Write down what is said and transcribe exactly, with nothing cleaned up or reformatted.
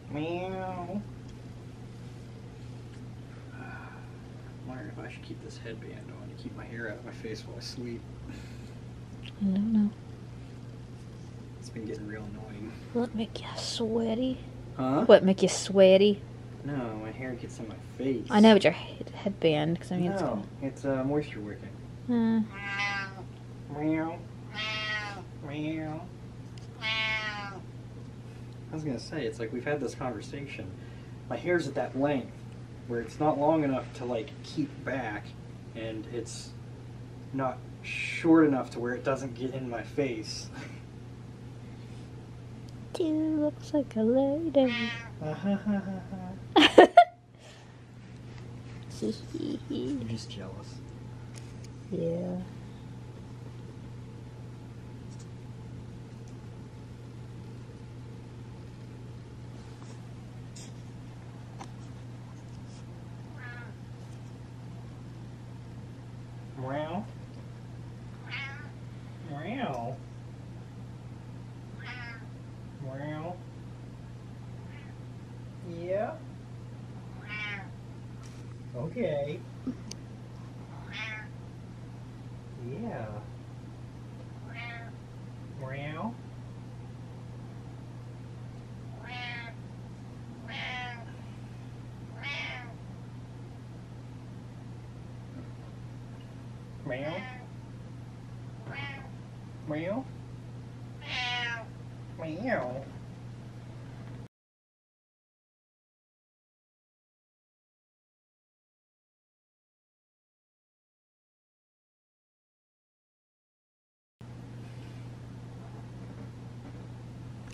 Meow. I'm wondering if I should keep this headband on to keep my hair out of my face while I sleep. I don't know. It's been getting real annoying. Will it make you sweaty? Huh? What, make you sweaty? No, my hair gets in my face. I know, but your head, headband, because I mean, no, it's kind it's uh, moisture wicking. of... Uh, Meow. Meow. I was gonna say, it's like we've had this conversation. My hair's at that length where it's not long enough to like keep back, and it's not short enough to where it doesn't get in my face. Dude, looks like a lady. I'm just jealous. Yeah. Meow. Meow. Meow. Yeah. Okay. Yeah. Meow. Meow. Meow. Meow.